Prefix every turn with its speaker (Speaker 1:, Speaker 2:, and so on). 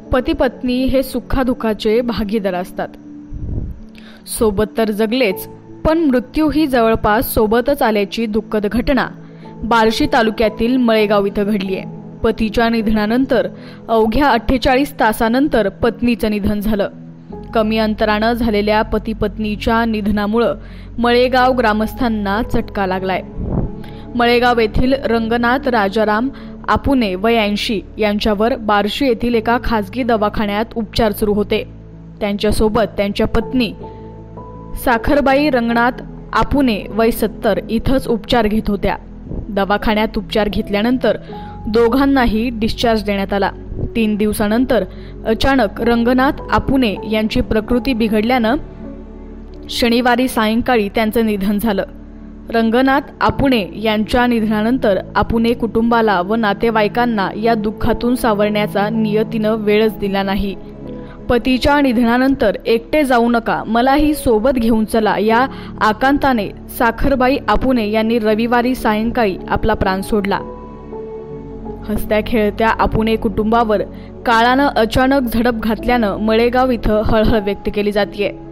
Speaker 1: पती पत्नी हे सुखादुखाचे भागीदार असतात. सोबत तर जगलेच, पण मृत्यूही जवळपास सोबतच आल्याची दुःखद घटना बार्शी तालुक्यातील मळेगाव इथं घडली आहे. पतीच्या निधनानंतर अवघ्या 48 तासानंतर पत्नीचं निधन झालं. कमी अंतरानं झालेल्या पती पत्नीच्या निधनामुळं मळेगाव ग्रामस्थांना चटका लागलाय. मळेगाव येथील रंगनाथ राजाराम आपुने वय 80 यांच्यावर बार्शी येथील एका खासगी दवाखान्यात उपचार सुरू होते. त्यांच्यासोबत त्यांच्या पत्नी साखरबाई रंगनाथ आपुने वय 70 इथंच उपचार घेत होत्या. दवाखान्यात उपचार घेतल्यानंतर दोघांनाही डिस्चार्ज देण्यात आला. 3 दिवसानंतर अचानक रंगनाथ आपुने यांची प्रकृती बिघडल्यानं शनिवारी सायंकाळी त्यांचं निधन झालं. रंगनाथ आपुने यांच्या निधनानंतर आपुने कुटुंबाला व नातेवाईकांना या दुःखातून सावरण्याचा नियतीनं वेळच दिला नाही. पतीच्या निधनानंतर एकटे जाऊ नका, मलाही सोबत घेऊन चला या आकांताने साखरबाई आपुने यांनी रविवारी सायंकाळी आपला प्राण सोडला. हसत्या खेळत्या आपुने कुटुंबावर काळानं अचानक झडप घातल्यानं मळेगाव इथं हळहळ व्यक्त केली जाते.